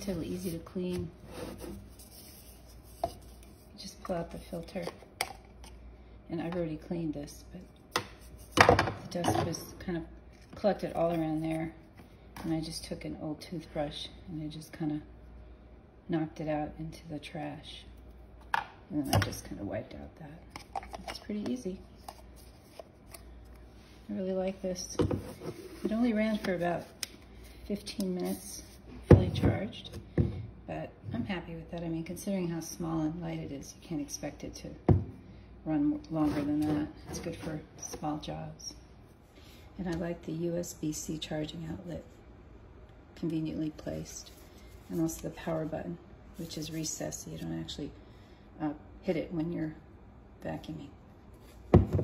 relatively easy to clean. Just pull out the filter. And I've already cleaned this, but the dust was kind of collected all around there. And I just took an old toothbrush and I just kind of knocked it out into the trash. And then I just kind of wiped out that. It's pretty easy. I really like this. It only ran for about 15 minutes, fully charged, but I'm happy with that. I mean, considering how small and light it is, you can't expect it to run longer than that. It's good for small jobs. And I like the USB-C charging outlet, conveniently placed, and also the power button, which is recessed so you don't actually hit it when you're vacuuming.